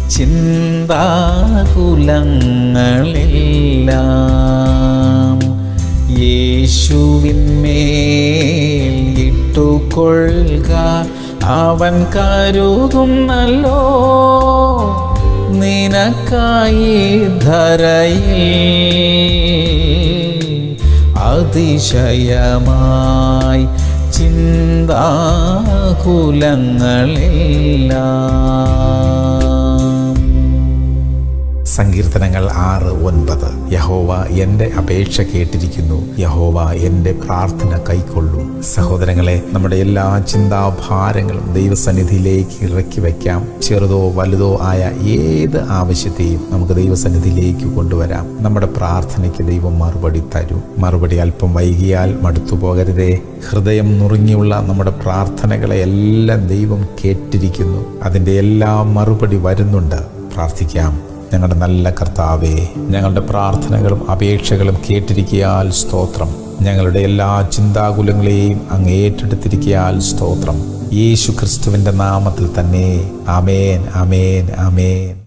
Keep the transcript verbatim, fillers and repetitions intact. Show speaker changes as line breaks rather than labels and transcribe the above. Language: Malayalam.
ചിന്താകുലങ്ങളെല്ലാം യേശുവിന്മേൽ ഇട്ടുകൊള്ളുക. അവൻ കരുതുന്നല്ലോ നിനക്കായി ധരയിൽ അതിശയമായി ചിന്താകുലങ്ങളെല്ലാം.
സങ്കീർത്തനങ്ങൾ ആറ് ഒൻപത്. യഹോവ എൻ്റെ അപേക്ഷ കേട്ടിരിക്കുന്നു, യഹോവ എൻ്റെ പ്രാർത്ഥന കൈക്കൊള്ളും. സഹോദരങ്ങളെ, നമ്മുടെ എല്ലാ ചിന്താഭാരങ്ങളും ദൈവസന്നിധിയിലേക്ക് ഇറക്കി വയ്ക്കാം. ചെറുതോ വലുതോ ആയ ഏത് ആവശ്യത്തെയും നമുക്ക് ദൈവസന്നിധിയിലേക്ക് കൊണ്ടുവരാം. നമ്മുടെ പ്രാർത്ഥനയ്ക്ക് ദൈവം മറുപടി തരും. മറുപടി അല്പം വൈകിയാൽ മടുത്തു പോകരുതേ. ഹൃദയം നുറുങ്ങിയുള്ള നമ്മുടെ പ്രാർത്ഥനകളെ എല്ലാം ദൈവം കേട്ടിരിക്കുന്നു. അതിൻ്റെ എല്ലാ മറുപടി വരുന്നുണ്ട്. പ്രാർത്ഥിക്കാം. ഞങ്ങളുടെ നല്ല കർത്താവേ, ഞങ്ങളുടെ പ്രാർത്ഥനകളും അപേക്ഷകളും കേട്ടിരിക്കയാൽ സ്തോത്രം. ഞങ്ങളുടെ എല്ലാ ചിന്താകുലങ്ങളെയും അങ്ങ് ഏറ്റെടുത്തിരിക്കയാൽ സ്തോത്രം. യേശു ക്രിസ്തുവിൻ്റെ നാമത്തിൽ തന്നെ. ആമേൻ, ആമേൻ, ആമേൻ.